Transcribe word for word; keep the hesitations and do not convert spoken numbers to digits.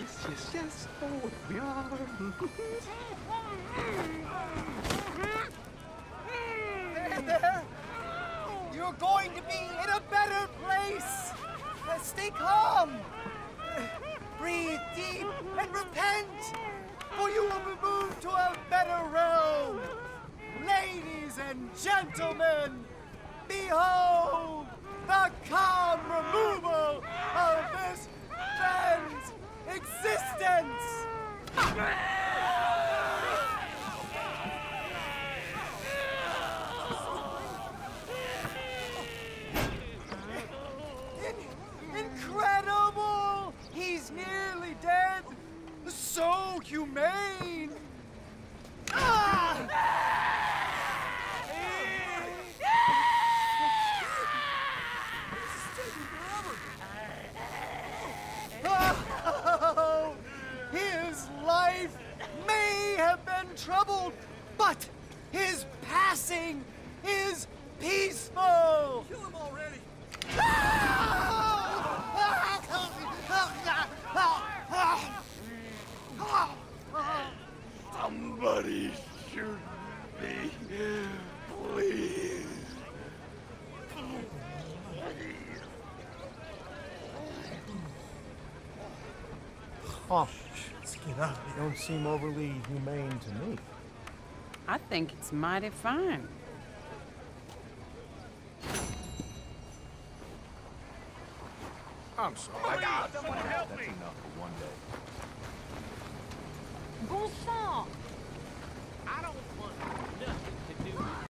yes, yes, yes. Oh, we are. There, there. You're going to be in a better place. Uh, stay calm. Uh, breathe deep and repent, for you will be moved to a better realm. Ladies and gentlemen, behold the calm removal of this man's existence! In- incredible! He's nearly dead! So humane! Ah! Oh, his life may have been troubled, but his passing is peaceful. Kill him already. Somebody shoot me, please. Oh, Skinner, you don't seem overly humane to me. I think it's mighty fine. I'm sorry. I got someone help me. That's enough for one day. Bon sang! I don't want nothing to do with